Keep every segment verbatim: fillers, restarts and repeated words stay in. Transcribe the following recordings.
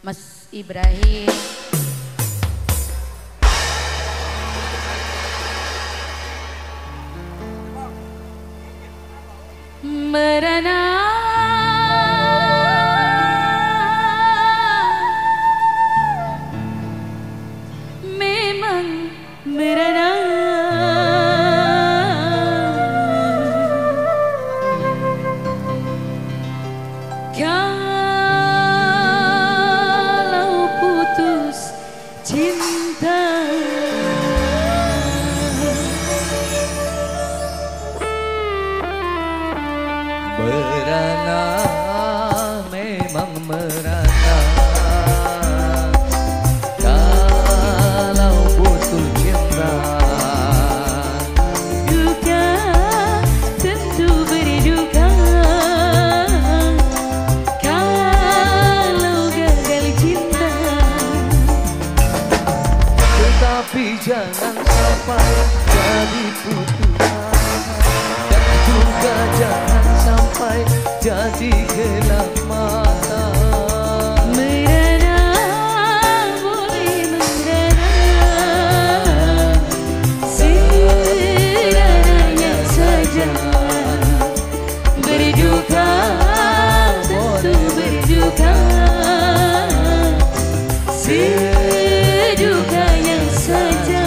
Mas Ibrahim. Merana memang merana. Kalau putus cinta merana, memang merana. Kalau putus cinta duka tentu berduka. Kalau gagal cinta, tetapi jangan sampai jadi putus, dan juga jangan sampai jadi gelap mata. merana boleh merana, serananya saja. Berduka tentu berduka, sedukanya saja.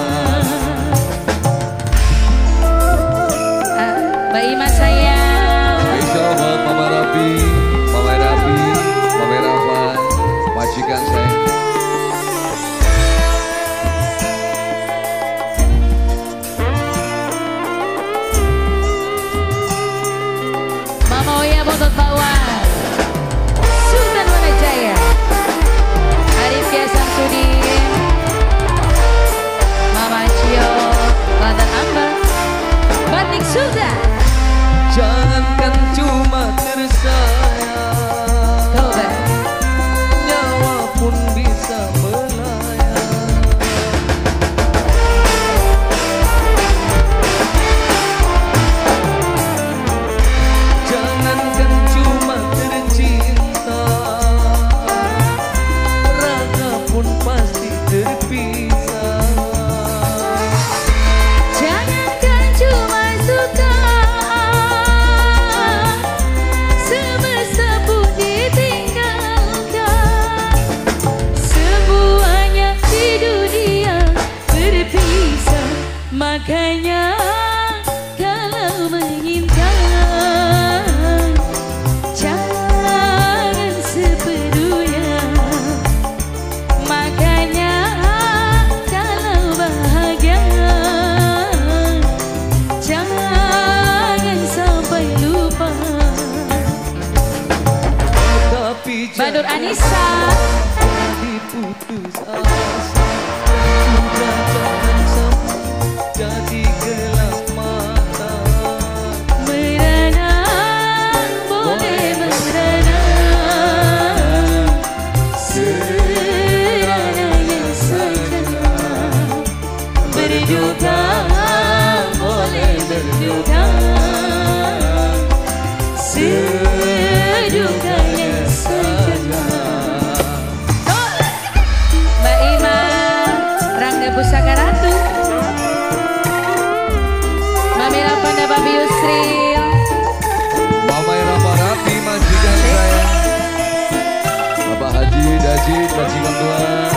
Ah, Mbak Ima sayang. Spesial buat Mama Rabi, Mama Rabi, Mama Ravan, majikan saya. Mama Oya Bontot Bawang, Sultan Wonajaya, Arif Kiasan Sudin, Mama Cio, Lantan Amba, Batik Sultan. Jangankan cuma tersayang, Tobat. nyawa pun bisa melayang. Jangankan cuma tercinta, raga pun pasti terpisah. Jangankan cuma suka, semesta pun ditinggalkan. Semuanya di dunia berpisah. Makanya kalau menginginkan, jangan sepenuhnya. Makanya kalau bahagia, jangan sampai lupa. Tapi Badur jangan Anissa, diputus asa, juga jangan sampai jadi gelap mata. merana boleh merana, serananya saja. Berduka boleh berduka, sedukanya saja. Mbak Ima, Rangga Pusaka Ratu, Mami Lapanda Babi Yusril, Mama Rapa Rapi, majikan saya. Bapak Haji Dajid, majikan tua.